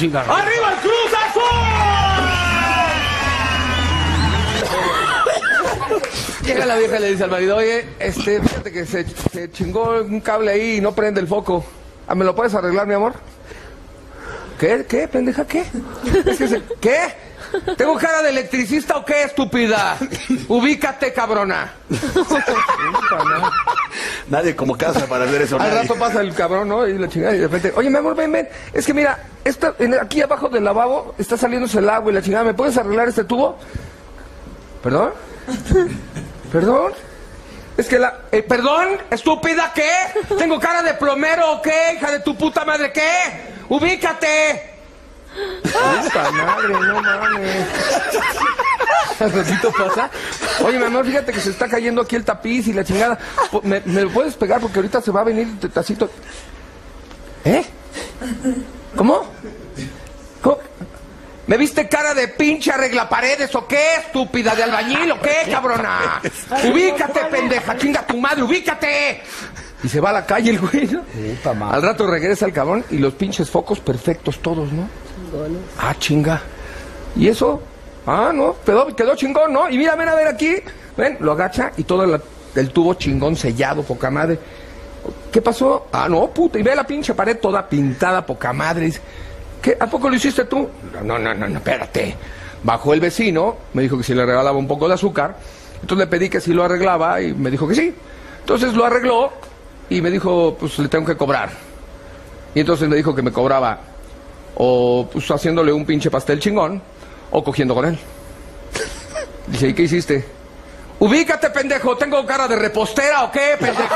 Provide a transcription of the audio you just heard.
chingada. ¡Arriba el Cruz Azul! Llega la vieja y le dice al marido, oye, fíjate que se chingó un cable ahí y no prende el foco. ¿Me lo puedes arreglar, mi amor? ¿Qué, pendeja, qué? Es que ¿qué? ¿Tengo cara de electricista o qué, estúpida? Ubícate, cabrona. Nadie como casa para ver eso. Al nadie. rato pasa el cabrón, ¿no? Y la chingada, y de repente, oye, mi amor, ven. Es que mira, aquí abajo del lavabo está saliéndose el agua y la chingada. ¿Me puedes arreglar este tubo? ¿Perdón? ¿Perdón? Es que ¿perdón? ¿Estúpida qué? ¿Tengo cara de plomero o qué? ¿Hija de tu puta madre qué? ¡Ubícate! ¡Puta madre, no mames! Al ratito pasa. Oye, mi amor, fíjate que se está cayendo aquí el tapiz y la chingada. ¿Me lo puedes pegar? Porque ahorita se va a venir el tacito. ¿Eh? ¿Cómo? ¿Me viste cara de pinche arreglaparedes o qué, estúpida, de albañil o qué, cabrona? ¡Ubícate, pendeja! ¡Chinga tu madre, ubícate! Y se va a la calle el güey, ¿no? Al rato regresa el cabrón y los pinches focos perfectos todos, ¿no? Ah, chinga. ¿Y eso? Ah, no, quedó chingón, ¿no? Y mira, ven a ver aquí. Ven, lo agacha y todo el tubo chingón sellado, poca madre. ¿Qué pasó? Ah, no, puta. Y ve la pinche pared toda pintada, poca madre. Dice, ¿qué? ¿A poco lo hiciste tú? No, espérate. Bajó el vecino, me dijo que si le regalaba un poco de azúcar. Entonces le pedí que si lo arreglaba y me dijo que sí. Entonces lo arregló y me dijo, pues le tengo que cobrar. Y entonces me dijo que me cobraba o pues haciéndole un pinche pastel chingón o cogiendo con él. Dice, ¿y qué hiciste? Ubícate, pendejo, ¿tengo cara de repostera o qué, pendejo?